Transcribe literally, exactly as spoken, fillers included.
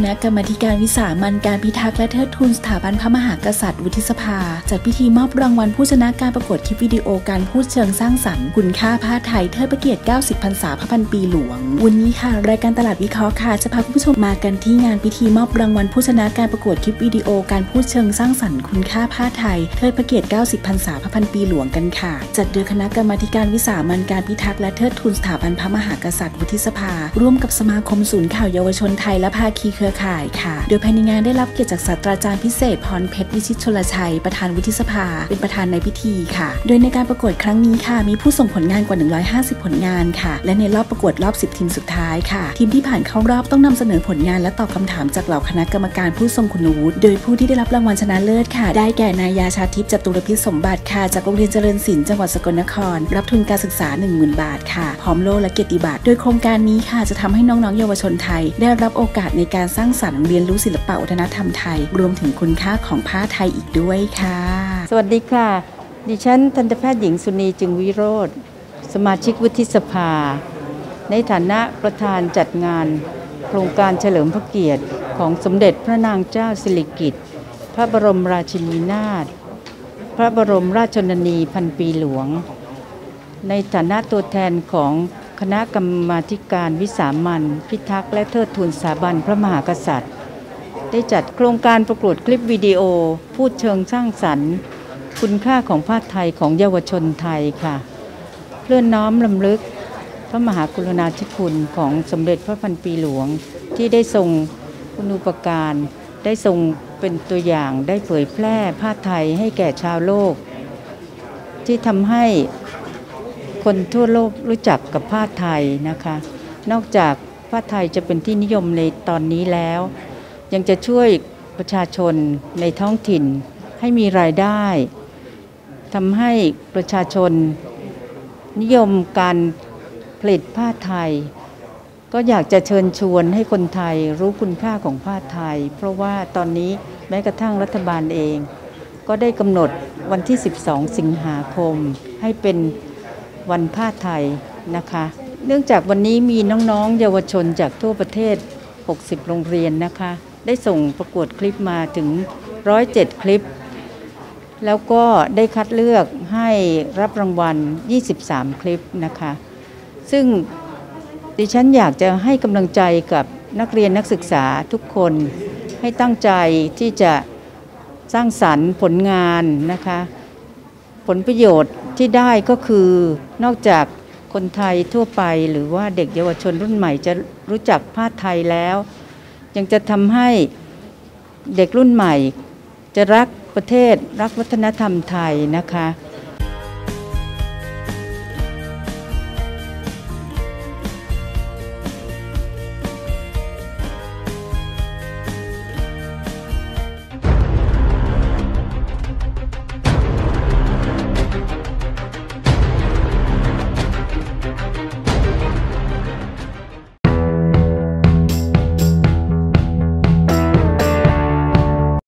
ณะกรรมาการวิสามัญการพิทักษ์และเทิดทูนสถาบันพระมหากษัตริย์วุฒิสภาจัดพิธีมอบรางวัลผู้ชนะการประกวดคลิปวิดีโอการพูดเชิงสร้างสรรค์คุณค่าผ้าไทยเทิดพระเกียรติเก้าสิบพรรษาพระพันปีหลวงวันนี้ค่ะรายการตลาดวิเคราะห์ค่ะจะพาคุณผู้ชมมากันที่งานพิธีมอบรางวัลผู้ชนะการประกวดคลิปวิดีโอการพูดเชิงสร้างสรรค์คุณค่าผ้าไทยเทิดพระเกียรติเก้าสิบพรรษาพระพันปีหลวงกันค่ะจัดโดยคณะกรรมาการวิสามัญการพิทักษ์และเทิดทูนสถาบันพระมหากษัตริย์วุฒิสภาร่วมกับสมาคมศูนย์ข่าวเยาวชนไทยและภาคีเครือข่ายค่ะโดยภายในงานได้รับเกียรติจากศาสตราจารย์พิเศษพรเพชรวิชิตชลชัยประธานวุฒิสภาเป็นประธานในพิธีค่ะโดยในการประกวดครั้งนี้ค่ะมีผู้ส่งผลงานกว่าหนึ่งร้อยห้าสิบผลงานค่ะและในรอบประกวดรอบสิบทีมสุดท้ายค่ะทีมที่ผ่านเข้ารอบต้องนำเสนอผลงานและตอบคำถามจากเหล่าคณะกรรมการผู้ทรงคุณวุฒิโดยผู้ที่ได้รับรางวัลชนะเลิศค่ะได้แก่นายยาชาทิพย์จตุรพิษสมบัติค่ะจากโรงเรียนเจริญศิลป์จังหวัดสกลนครรับทุนการศึกษา หนึ่งหมื่น บาทค่ะพร้อมโล่และเกียรติบัตรโดยโครงการนี้ค่ะจะทำให้น้องๆเยาวชนไทยได้รับโอกาสในการสร้างสรรค์เรียนรู้ศิลปะวัฒนธรรมไทยรวมถึงคุณค่าของผ้าไทยอีกด้วยค่ะสวัสดีค่ะดิฉันทันตแพทย์หญิงสุนีจึงวิโรจน์สมาชิกวุฒิสภาในฐานะประธานจัดงานโครงการเฉลิมพระเกียรติของสมเด็จพระนางเจ้าสิริกิติ์พระบรมราชินีนาถพระบรมราชชนนีพันปีหลวงในฐานะตัวแทนของคณะกรรมาการวิสามัญพิทักษ์และเทิดทูนสถาบันพระมหากษัตริย์ได้จัดโครงการประกวดคลิปวิดีโอพูดเชิงสร้างสรรค์คุณค่าของผ้าไทยของเยาวชนไทยค่ะเพื่อน้อมรำลึกพระมหากรุณาธิคุณของสมเด็จพระพันปีหลวงที่ได้ทรงคุณูปการได้ทรงเป็นตัวอย่างได้เผยแพร่ผ้าไทยให้แก่ชาวโลกที่ทำให้คนทั่วโลกรู้จักกับผ้าไทยนะคะนอกจากผ้าไทยจะเป็นที่นิยมในตอนนี้แล้วยังจะช่วยประชาชนในท้องถิ่นให้มีรายได้ทำให้ประชาชนนิยมการผลิตผ้าไทยก็อยากจะเชิญชวนให้คนไทยรู้คุณค่าของผ้าไทยเพราะว่าตอนนี้แม้กระทั่งรัฐบาลเองก็ได้กำหนดวันที่สิบสองสิงหาคมให้เป็นวันผ้าไทยนะคะเนื่องจากวันนี้มีน้องๆเยาวชนจากทั่วประเทศหกสิบโรงเรียนนะคะได้ส่งประกวดคลิปมาถึงหนึ่งร้อยเจ็ดคลิปแล้วก็ได้คัดเลือกให้รับรางวัลยี่สิบสามคลิปนะคะซึ่งดิฉันอยากจะให้กำลังใจกับนักเรียนนักศึกษาทุกคนให้ตั้งใจที่จะสร้างสรรค์ผลงานนะคะผลประโยชน์ที่ได้ก็คือนอกจากคนไทยทั่วไปหรือว่าเด็กเยาวชนรุ่นใหม่จะรู้จักผ้าไทยแล้วยังจะทำให้เด็กรุ่นใหม่จะรักประเทศรักวัฒนธรรมไทยนะคะ